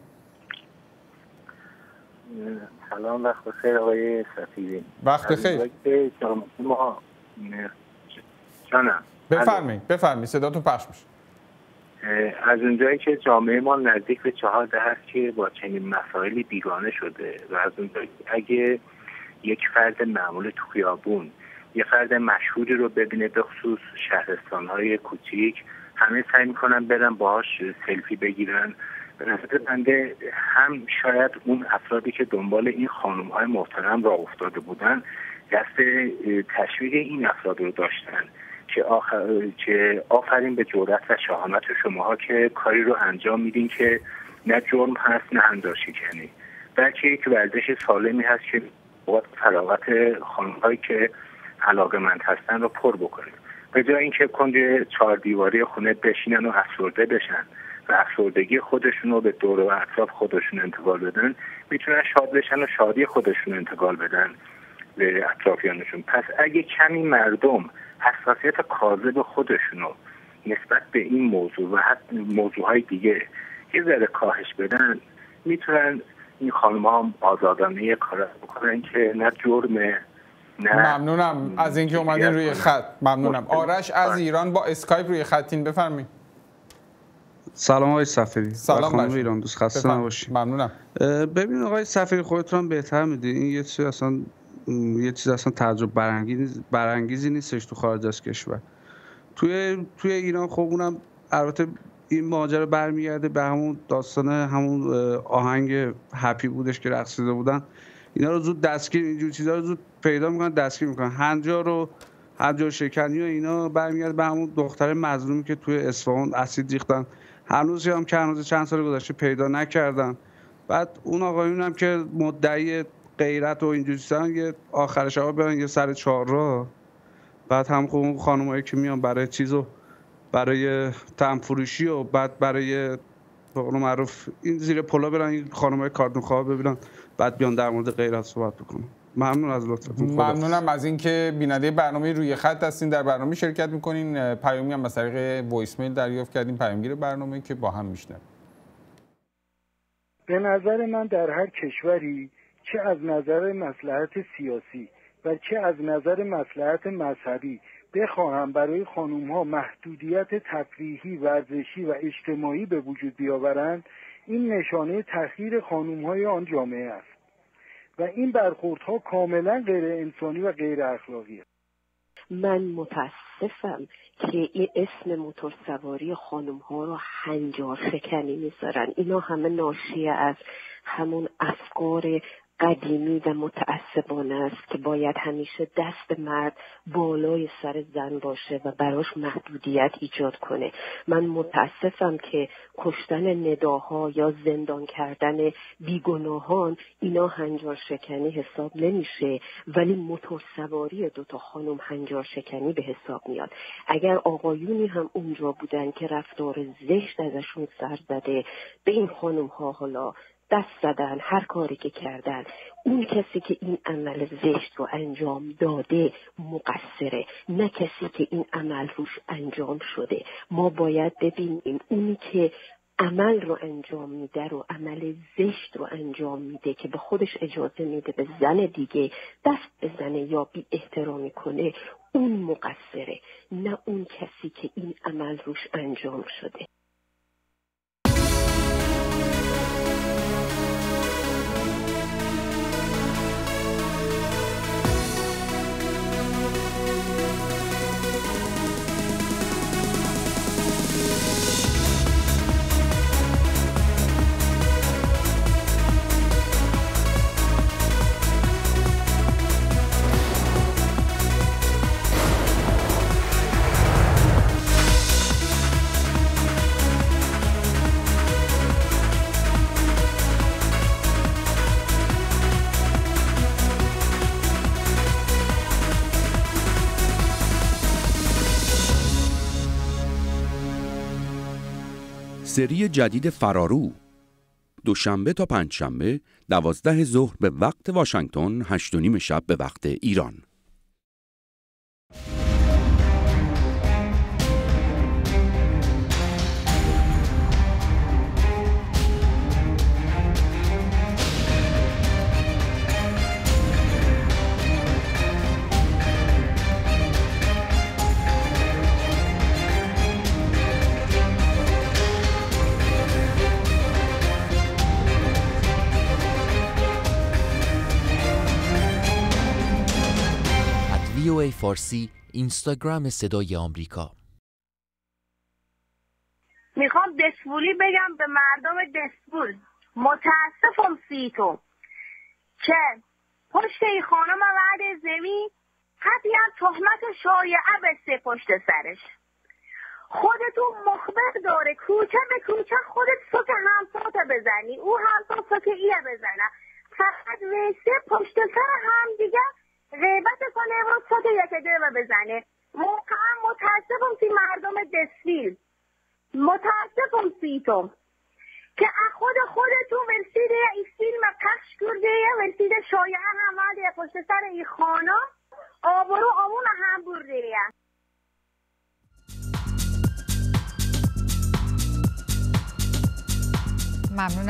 سلام، وقت بخیر آقای سفیری. وقت بخیر. بفرمایید صداتون پخش میشه. از اونجایی که جامعه ما نزدیک به 4 دهه است که با چنین مسائلی بیگانه شده و از اونجایی اگه یک فرد معمول تو خیابون یه فرد مشهوری رو ببینه، به خصوص شهرستان‌های کوچیک، همه سعی می‌کنن برن باهاش سلفی بگیرن. به نظر بنده هم شاید اون افرادی که دنبال این خانم‌های محترم راه افتاده بودن دست تشویق این افراد رو داشتن که آفرین به جرأت و شهامت شماها که کاری رو انجام میدین که نه جرم هست نه هنجار شکنی، بلکه یک ورزش سالمی هست که فراغت خانم‌هایی که علاقه‌مند هستن رو پر بکنید، به جای اینکه کنج 4 دیواری خونه بشینن و افسرده بشن و افسردگی خودشون رو به دور و اطراف خودشون انتقال بدن، میتونن شاد بشن و شادی خودشون انتقال بدن به اطرافیانشون. پس اگه کمی مردم حساسیت کاذب خودشونو نسبت به این موضوع و حتی موضوعهای دیگه یه ذره کاهش بدن، میتونن این خانم‌ها هم آزادانه کار بکنن که نه جرمه نه. ممنونم از اینکه اومدین روی خط. ممنونم. آرش از ایران با اسکایپ روی خطین، بفرمایید. سلام آقای سفیری. سلام خانم ایران دوست، خسته نباشید. ممنونم. ببین آقای سفیری، خودتون بهتر میدونید این یه چیز اصلا تعجب برانگیزی نیستش تو خارج از کشور. توی ایران خب اونم البته این ماجرا برمیگرده به همون داستان همون آهنگ هپی بودش که رقصیده بودن. اینا رو زود دستگیر، اینجور چیزا رو زود پیدا میکنن، دستگیر میکنن. هنجار شکنی و اینا برمیگرده به همون دختر مظلومی که توی اصفهان اسید ریختن، هنوز هم که هنوز چند سال گذشته پیدا نکردن. بعد اون آقایون هم که مدعی غیرت و اینجور چیزا، یه آخر شب برن یه سر چهارراه. بعد هم اون خانمایی که میان برای چیزو، برای طعم فروشی و بعد برای به قول معروف این زیر پلا برن این خانمای کارتون خواه ببینن، بعد بیان در مورد غیرت صحبت بکنن. ممنون از لطفتون. ممنونم از اینکه بیننده برنامه روی خط هستین، در برنامه شرکت میکنین. پیامی هم از طریق وایس میل دریافت کردیم، پیامگیر برنامه که با هم میشنویم. به نظر من در هر کشوری، چه از نظر مصلحت سیاسی و چه از نظر مصلحت مذهبی، بخواهم برای خانوم‌ها محدودیت تفریحی، ورزشی و اجتماعی به وجود بیاورند، این نشانه تحقیر خانوم‌های آن جامعه است و این برخوردها کاملا غیر انسانی و غیر اخلاقی است. من متاسفم که این اسم موتورسواری خانوم‌ها رو هنجار شکنی میذارن. اینا همه ناشی از همون افکار قدیمی و متعصبانه است که باید همیشه دست مرد بالای سر زن باشه و براش محدودیت ایجاد کنه. من متاسفم که کشتن نداها یا زندان کردن بیگناهان اینا هنجار شکنی حساب نمیشه، ولی موتورسواری دوتا خانم هنجار شکنی به حساب میاد. اگر آقایونی هم اونجا بودن که رفتار زشت ازشون سر زده، به این خانم ها حالا دست زدن، هر کاری که کردن، اون کسی که این عمل زشت رو انجام داده مقصره، نه کسی که این عمل روش انجام شده. ما باید ببینیم اونی که عمل رو انجام میده رو، عمل زشت رو انجام میده که به خودش اجازه میده به زن دیگه دست بزنه یا بی احترامی کنه، اون مقصره، نه اون کسی که این عمل روش انجام شده. سری جدید فرارو، دوشنبه تا پنجشنبه 12 ظهر به وقت واشنگتن، 8:30 شب به وقت ایران. VOA فارسی، اینستاگرام صدای آمریکا. میخوام دسپولی بگم به مردم دسپول، متاسفم سیتو که پشت این خانم وعد زمین حتی هم تهمت شایعه بسته پشت سرش. خودتون مخبر داره کوچه به کوچه خودت سوک همسات بزنی، او همسات سوک ایه بزنه، فقط ویسه پشت سر هم دیگه غیبت کنه و سوک یک دیو بزنه. موقعا متاسفم سی مردم دسفیل، متاسفم سیتم که خودتون ورسیده این فیلم پخش کرده، ورسیده شایعه همه پشت سر این خانم آبرو آمون هم برده. ممنون از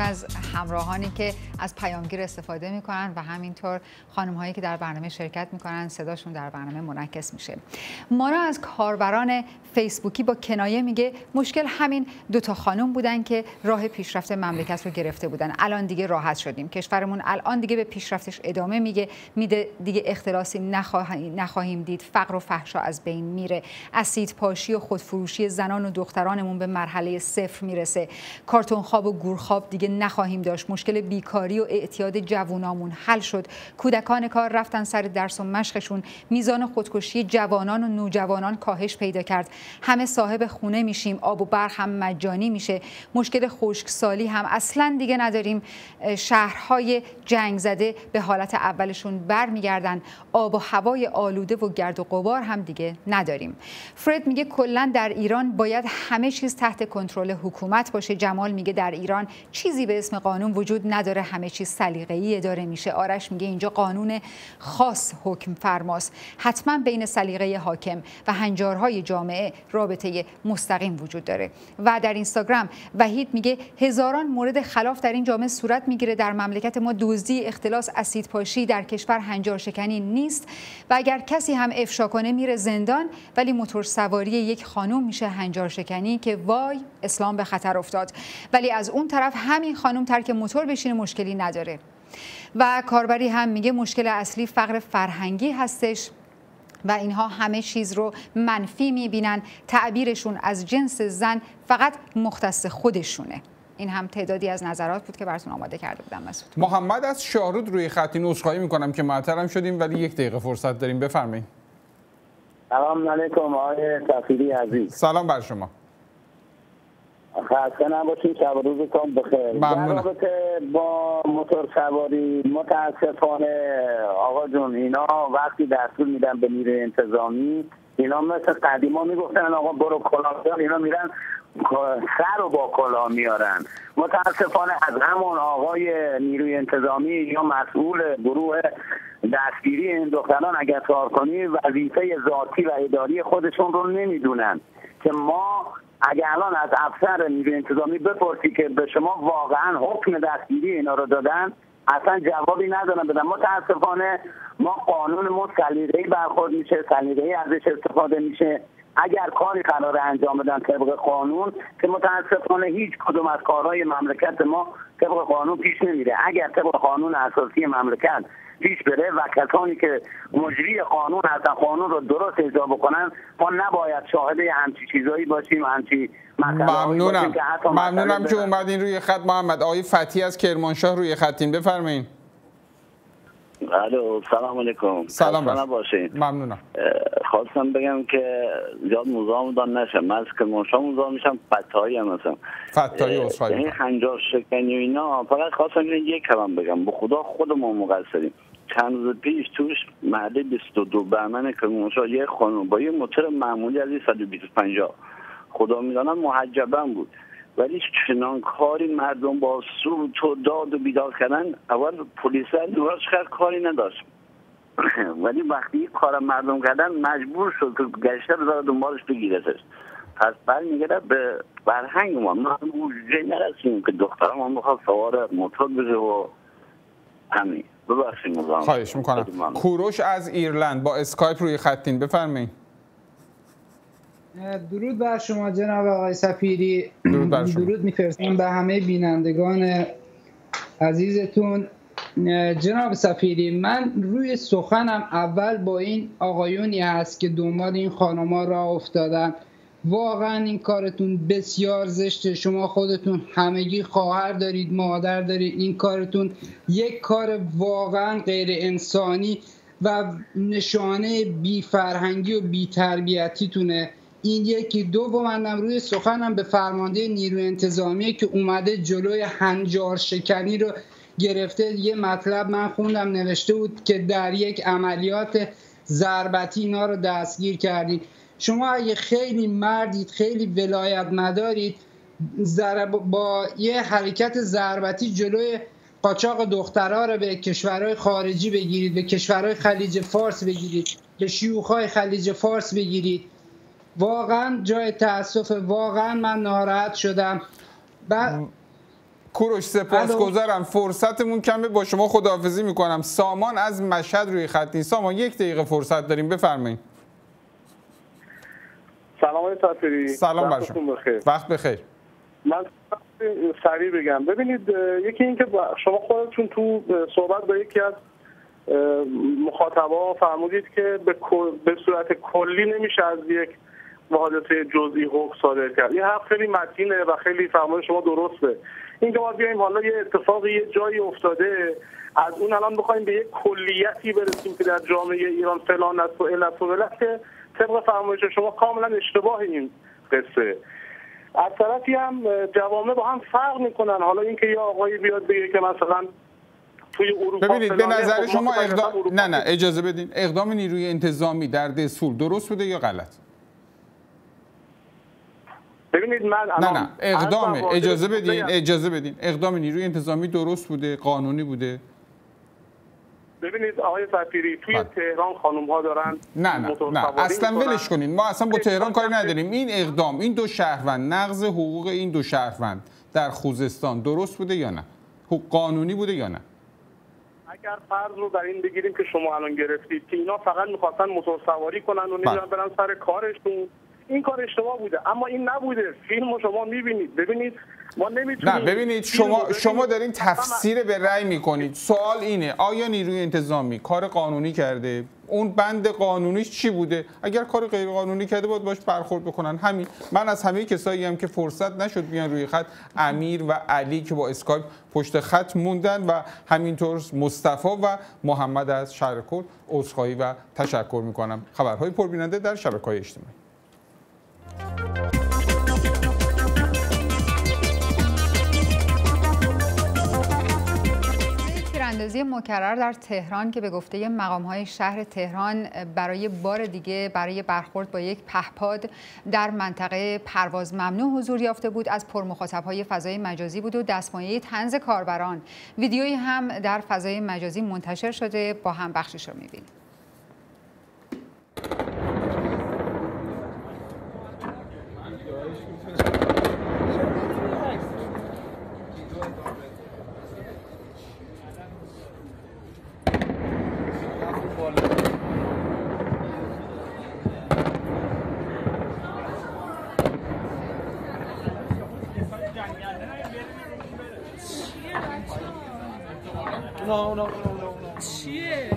همراهانی که از پیامگیر استفاده میکنن و همینطور خانم هایی که در برنامه شرکت میکنن صداشون در برنامه منعکس میشه. مانا از کاربران فیسبوکی با کنایه میگه مشکل همین دوتا خانم بودن که راه پیشرفت مملکت رو گرفته بودن. الان دیگه راحت شدیم. کشورمون الان دیگه به پیشرفتش ادامه میده. دیگه اختلاسی نخواهیم دید. فقر و فحشا از بین میره. اسید پاشی و خودفروشی زنان و دخترانمون به مرحله صفر میرسه. کارتون خواب و گورخواب دیگه نخواهیم داشت. مشکل بیکاری و اعتیاد جوانامون حل شد. کودکان کار رفتن سر درس و مشقشون. میزان خودکشی جوانان و نوجوانان کاهش پیدا کرد. همه صاحب خونه میشیم. آب و برق هم مجانی میشه. مشکل خشکسالی هم اصلا دیگه نداریم. شهرهای جنگ زده به حالت اولشون برمیگردن. آب و هوای آلوده و گرد و غبار هم دیگه نداریم. فرد میگه کلا در ایران باید همه چیز تحت کنترل حکومت باشه. جمال میگه در ایران چیزی به اسم قانون وجود نداره، همه چیز سلیقه‌ای اداره میشه. آرش میگه اینجا قانون خاص حکم فرماست. حتما بین سلیقه حاکم و هنجارهای جامعه رابطه مستقیم وجود داره. و در اینستاگرام وحید میگه هزاران مورد خلاف در این جامعه صورت میگیره. در مملکت ما دزدی، اختلاس، اسیدپاشی، در کشور هنجارشکنی نیست و اگر کسی هم افشا کنه میره زندان، ولی موتور سواری یک خانم میشه هنجارشکنی که وای اسلام به خطر افتاد. ولی از اون طرف همین خانم ترک موتور بشینه مشکلی نداره. و کاربری هم میگه مشکل اصلی فقر فرهنگی هستش و اینها همه چیز رو منفی میبینن. تعبیرشون از جنس زن فقط مختص خودشونه. این هم تعدادی از نظرات بود که براتون آماده کرده بودم. مسعود محمد از شاهرود روی خطی عذرخواهی میکنم که معطلم شدیم ولی 1 دقیقه فرصت داریم. بفرمایید. سلام علیکم آقای سفیری عزیز. سلام بر شما. خسته نباشید، شب و روزتون بخیر. در رابطه با موتور سواری متاسفانه آقا جون اینا وقتی دستور میدن به نیروی انتظامی، اینا مثل قدیما میگفتن آقا برو کلاه بیار، اینا میرن سر رو با کلاه میارن. متاسفانه از همون آقای نیروی انتظامی یا مسئول گروه دستگیری این دختران اگر کار کنی وظیفه ذاتی و اداری خودشون رو نمیدونن که ما اگر الان از افسر نیروی انتظامی بپرسی که به شما واقعا حکم دستگیری اینا رو دادن، اصلا جوابی ندارن بدن. متاسفانه ما قانونمون سلیقه‌ای برخورد میشه، سلیقه‌ای ازش استفاده میشه. اگر کاری قراره انجام بدن طبق قانون که متاسفانه هیچ کدوم از کارهای مملکت ما طبق قانون پیش نمیره. اگر طبق قانون اساسی مملکت پیش بره و کسانی که مجری قانون هستن قانون رو درست اجرا بکنن، ما نباید شاهد همچی چیزایی باشیم، همچی ممنونم که اومدین روی خط. محمد آقای فتحی از کرمانشاه روی خطین، بفرمایید. الو سلام علیکم. سلام باشین. ممنونم. خواستم بگم که زیاد مزاحم نشم. من از کرمانشاه مزاحم میشم. فتحی هم هستم. فتحی اصفهانی. این هنجار شکنی و اینا فقط خواستم یک کلام بگم. به خدا خودمون مقصریم. چند روز پیش توش محله 22 بهمن کرمانشاه یه خانم با یه موتور معمولی از 125 خدا میدانم محجبم بود، ولی چنان کاری مردم با سوت و داد و بیداد کردن. اول پلیس نوراش کرد کاری نداشت ولی وقتی کار مردم کردن مجبور شد که گشته بذاره دنبالش بگیرتش. پس برمیگرده به فرهنگ ما جایی نرسیم که دخترم هم بخواد سوار موتور بشه و همین. ببخشید مزاحم. خواهش میکنم. کوروش از ایرلند با اسکایپ روی خطین، بفرمایید. درود بر شما جناب آقای سفیری. درود میفرستم به همه بینندگان عزیزتون. جناب سفیری، من روی سخنم اول با این آقایونی هست که دنبال این خانم‌ها راه افتادن. واقعا این کارتون بسیار زشته. شما خودتون همگی خواهر دارید، مادر دارید. این کارتون یک کار واقعا غیر انسانی و نشانه بی فرهنگی و بی تربیتیتونه. این یکی. دومم روی سخنم به فرمانده نیروی انتظامی که اومده جلوی هنجار شکنی رو گرفته. یه مطلب من خوندم نوشته بود که در یک عملیات ضربتی اینا رو دستگیر کردید. شما اگه خیلی مردید، خیلی ولایت مدارید، با یه حرکت ضربتی جلوی قاچاق دخترها رو به کشورهای خارجی بگیرید، به کشورهای خلیج فارس بگیرید، به شیوخای خلیج فارس بگیرید. واقعا جای تأسف. واقعا من ناراحت شدم. کوروش سپاسگزارم. فرصتمون کمه، با شما خداحافظی میکنم. سامان از مشهد روی خط نیست. سامان 1 دقیقه فرصت داریم، بفرمایید. سلام آقای صافری. سلام بر شما. وقت بخیر. من سریع بگم. ببینید، یکی این که شما خودتون تو صحبت با یکی از مخاطبا فرمودید که به صورت کلی نمیشه از یک حادثه جزئی حکم صادر کرد. این حرف خیلی متینه و خیلی فرمایش شما درسته. این که ما بیایم حالا یه اتفاقی یه جایی افتاده، از اون الان بخوایم به یک کلیتی برسیم که در جامعه ایران فلان است و علت و ولت، که طبق فرمایش شما کاملا اشتباه این قصه. از طرفی هم جوامع با هم فرق میکنن. حالا اینکه یه آقایی بیاد بگه که مثلا توی اروپا، ببینید به نظر شما اقدام نه اجازه بدین، اقدام نیروی انتظامی در دسفول درست بوده یا غلط؟ ببینید من نه اقدام اجازه بدین اقدام نیروی انتظامی درست بوده، قانونی بوده؟ ببینید آقای صفیری، توی تهران خانم ها دارن نه اصلا ولش کنین، ما اصلا با تهران کاری نداریم. این اقدام این 2 شهروند، نقض حقوق این 2 شهروند در خوزستان درست بوده یا نه؟ قانونی بوده یا نه؟ اگر فرض رو در این بگیریم که شما الان گرفتید که اینا فقط می‌خواستن موتور سواری کنن و نمی‌دونن برن سر کارشون، این کار اشتباه بوده. اما این نبوده. فیلمو شما می‌بینید. ببینید ما نمی‌تونیم. نه ببینید، شما دارین تفسیر به رأی می‌کنید. سوال اینه آیا نیروی انتظامی کار قانونی کرده؟ اون بند قانونیش چی بوده؟ اگر کار غیر قانونی کرده باید باش برخورد بکنن. همین. من از همه کسایی هم که فرصت نشد بیان روی خط، امیر و علی که با اسکایپ پشت خط موندن و همینطور مصطفی و محمد از شهرکرد عذرخواهی و تشکر می‌کنم. خبرهای پربیننده در شبکه‌های اجتماعی. تیراندازی مکرر در تهران که به گفته مقام‌های شهر تهران برای بار دیگه برای برخورد با یک پهپاد در منطقه پرواز ممنوع حضور یافته بود، از پرمخاطب‌های فضای مجازی بود و دستمایه طنز کاربران. ویدیویی هم در فضای مجازی منتشر شده، با هم بخشش رو می‌بینیم. چیه؟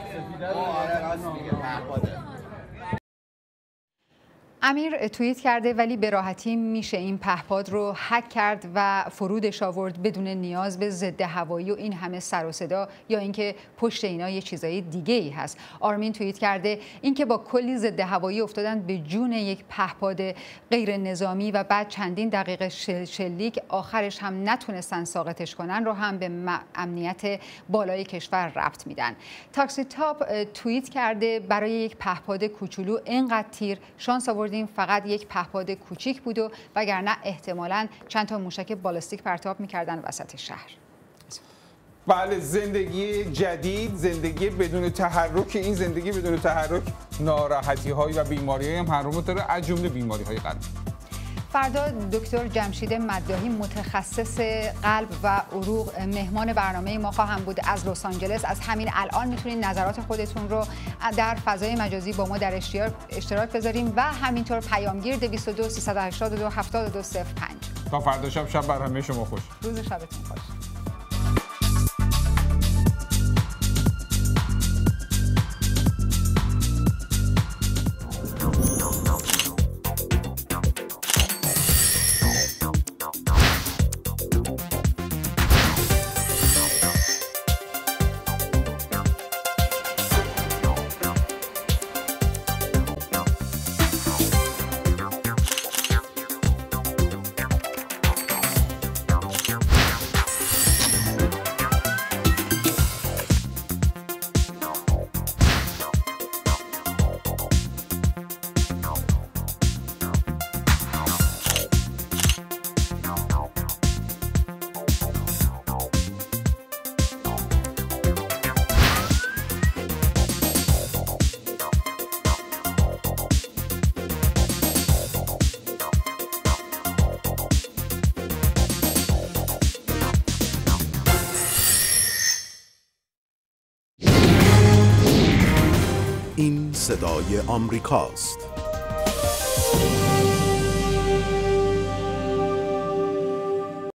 امیر توییت کرده ولی به راحتی میشه این پهپاد رو هک کرد و فرودش آورد بدون نیاز به ضد هوایی و این همه سر و صدا، یا اینکه پشت اینا یه چیزای دیگه ای هست. آرمین توییت کرده اینکه با کلی ضد هوایی افتادن به جون یک پهپاد غیر نظامی و بعد چندین دقیقه شلیک آخرش هم نتونستن ساقطش کنن رو هم به امنیت بالای کشور ربط میدن. تاکسی تاپ توییت کرده برای یک پهپاد کوچولو اینقدر تیر شانس آوردیم فقط یک پهپاد کوچیک بود و وگرنه احتمالاً چند تا موشک بالستیک پرتاب می‌کردن وسط شهر. بله، زندگی جدید، زندگی بدون تحرک. این زندگی بدون تحرک ناراحتی‌های و بیماری‌های هم همراه داره، از جمله بیماری‌های قلبی. فردا دکتر جمشید مداحی متخصص قلب و عروق مهمان برنامه ما خواهم بود از لس آنجلس. از همین الان میتونید نظرات خودتون رو در فضای مجازی با ما در اشتراک بذاریم و همینطور پیامگیر 222 382 7205. تا فردا شب بر همه شما خوش. روز شبتون خوش. صدای آمریکاست.